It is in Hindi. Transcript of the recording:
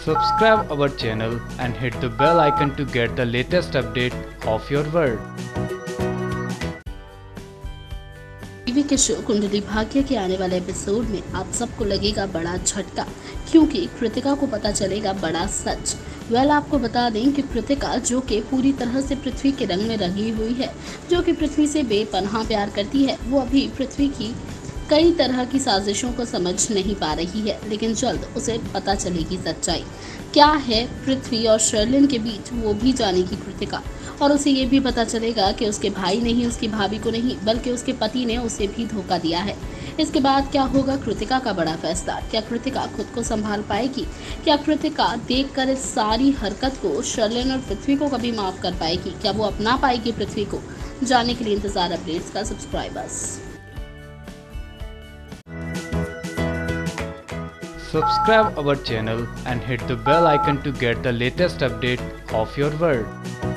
Subscribe our channel and hit the bell icon to get the latest update of your world. TV के शो कुंडली भाग्य के आने वाले एपिसोड में आप सबको लगेगा बड़ा झटका, क्योंकि कृतिका को पता चलेगा बड़ा सच। आपको बता दें कि कृतिका, जो कि पूरी तरह से पृथ्वी के रंग में रंगी हुई है, जो कि पृथ्वी से बेपनाह प्यार करती है, वो अभी पृथ्वी की कई तरह की साजिशों को समझ नहीं पा रही है, लेकिन जल्द उसे पता चलेगी सच्चाई क्या है पृथ्वी और शर्लिन के बीच, वो भी जानेगी कृतिका। और उसे ये भी पता चलेगा कि उसके भाई नहीं, उसकी भाभी को नहीं, बल्कि उसके पति ने उसे भी धोखा दिया है। इसके बाद क्या होगा कृतिका का बड़ा फैसला? क्या कृतिका खुद को संभाल पाएगी? क्या कृतिका देखकर इस सारी हरकत को शर्लिन और पृथ्वी को कभी माफ कर पाएगी? क्या वो अपना पाएगी पृथ्वी को? जानने के लिए इंतजार अपडेट्स का। Subscribers Subscribe our channel and hit the bell icon to get the latest update of your world.